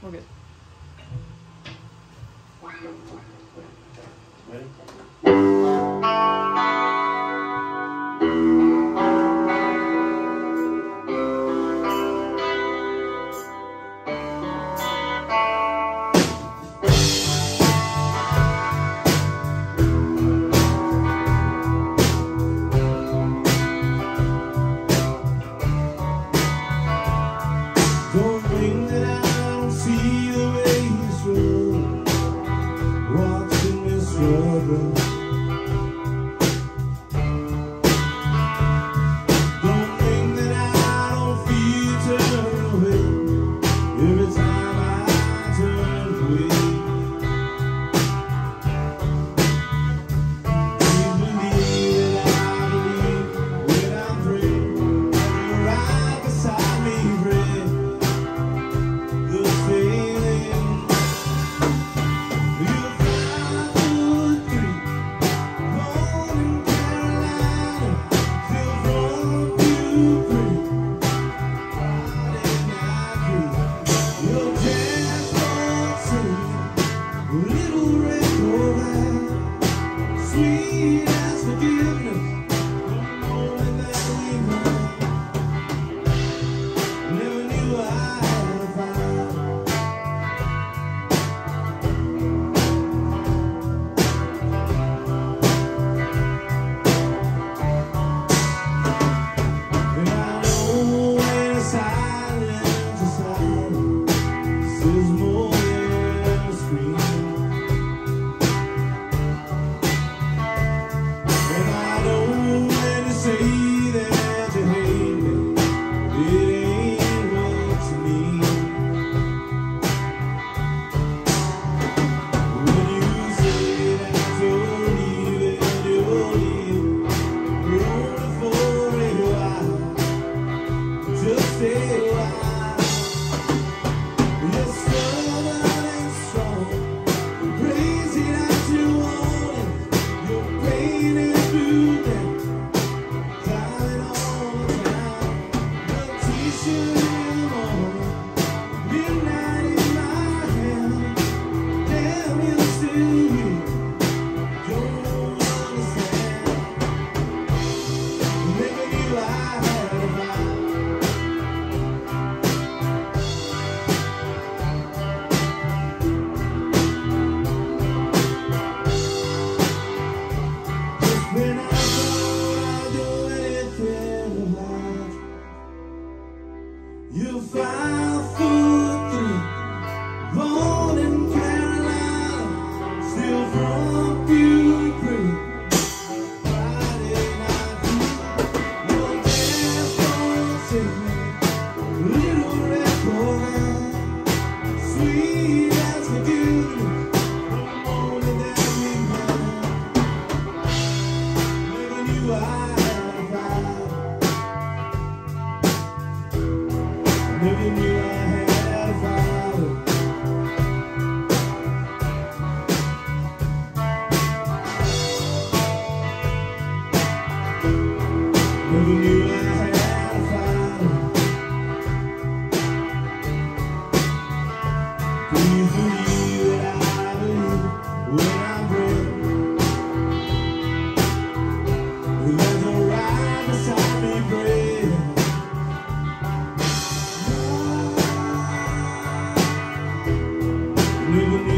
We're good. Don't think that I don't see the way you struggle, watching me struggle. Don't think that I don't feel you turn away every time I turn away. Please believe that I believe when I pray, you're right beside me, pray. Sweet as forgiveness, the moment that we met, never knew I had a fire. And I know when silence is silent, says more than a scream. And I know when you say that you hate me, it ain't what you mean. When you say that you're leaving, you're leaving, only for a while, just stay a while. You're stubborn and strong, crazy that you want it. Your pain is through them, crying all the time. The t-shirt in the morning, midnight in my hand. Damn, you're still here, don't understand. Never knew I had a fire. When I thought I'd do anything about you, 5'3", born in Carolina, still from Beauty Creek. Friday night fever, your dance don't take me, little red Corvette, sweet as forgiveness, the moment that we met. Never knew I had a fire. Never knew I had a fire. Never knew I had a fire. Please believe that I believe when I pray. There's a right beside me, pray. Never knew